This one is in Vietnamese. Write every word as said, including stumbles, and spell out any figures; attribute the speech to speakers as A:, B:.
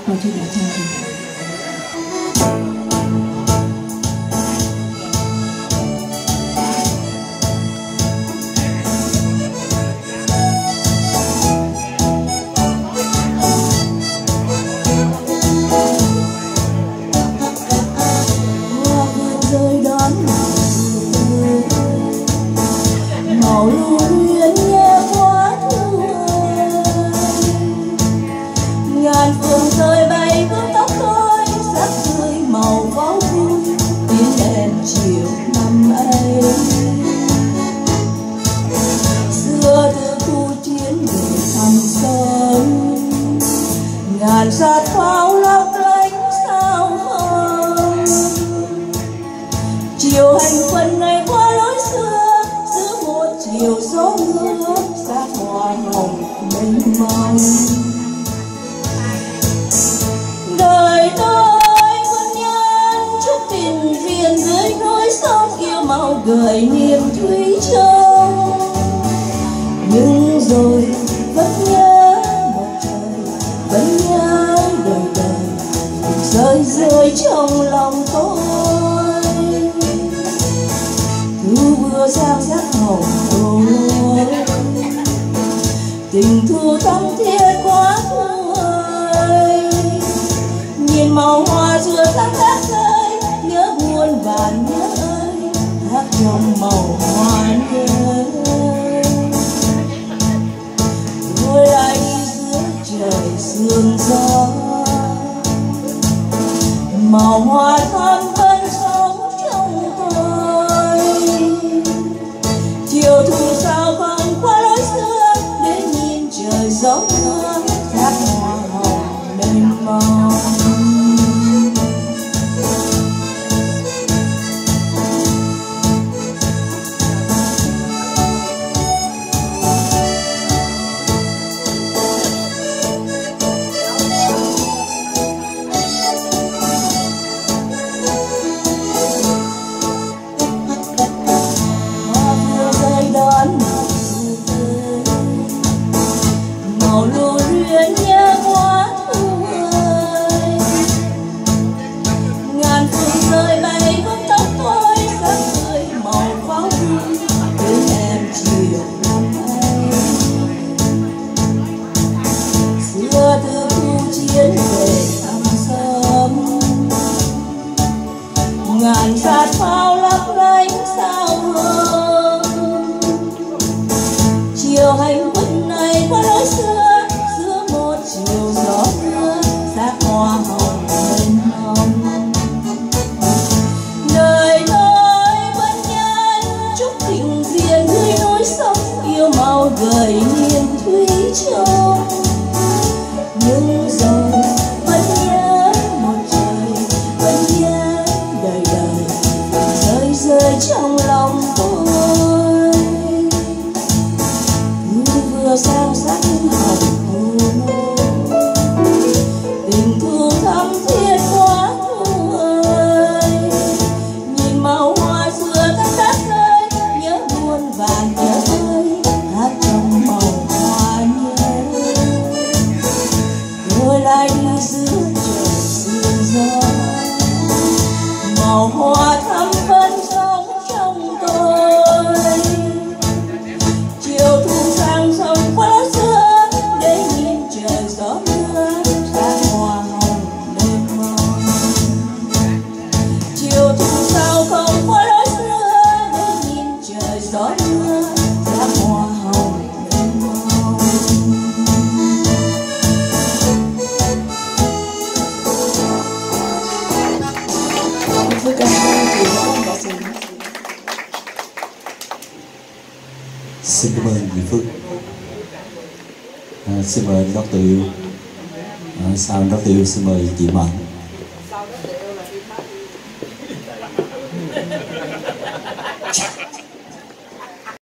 A: mời chị Đại Trang.
B: Màu lưu luyến nghe quá thương, ngàn phương rơi bay vương tóc tôi, sắc tươi màu pháo vui tiếng đèn chiều năm ấy. Xưa từ thu chiến về thăm sớm, ngàn sát pháo lấp lánh sao hồng. Chiều hành quân này qua lối xưa, chiều gió mưa xa hoa hồng mênh mông. Đời tôi quân nhân chúc tình duyên dưới núi sông, yêu màu gửi niềm thủy chung. Nhưng rồi vẫn nhớ một trời, vẫn nhớ đời đời rơi rơi trong lòng tôi. Thu vừa sang sắc hồng thôi, tình thu thắm thiết quá thôi. Nhìn màu hoa rùa thắm thắt rơi, nhớ buồn và nhớ ơi, hát trong màu hoa nhớ. Tôi lại dưới trời sương gió, màu hoa thắm vẫn sống trong tôi. Chiều thu sao vàng qua lối xưa, để nhìn trời gió mưa thác hoa hồng mênh mông. Màu lưu luyến nhớ quá thương, ngàn phương rơi bay vương tóc tôi, sắc tươi màu pháo vui đến em chiều năm ấy. Xưa từ thu chiến về thăm sớm, ngàn sát pháo lấp lánh sao hương. Chiều hành quân này qua lối xưa, giữa một chiều gió mưa sắc hoa hồng mênh mông. Đời tôi vẫn nhân chúc tình duyên dưới núi sông, yêu màu gửi niềm thủy chung. Nhưng rồi vẫn nhớ một trời, vẫn nhớ đời đời rơi rơi trong lòng tôi. Vừa sang sắc hồng thôi, tình thu thắm thiết quá thôi. Nhìn màu hoa xưa thắt thắt rơi, nhớ buồn và nhớ ơi, hát trong màu hoa nhớ. Tôi lại đi giữa trời sương gió, màu hoa thắm vẫn sống trong tôi. Chiều thu sang sông qua lối xưa, để nhìn trời gió mưa sắc hoa hồng mênh mông. Chiều thu sao không qua lối xưa, để nhìn trời gió mưa sắc hoa hồng mênh mông.
C: Xin cảm ơn chị Phước. À, xin mời Dr. Yêu. À, sau Dr. Yêu xin mời chị Mạnh.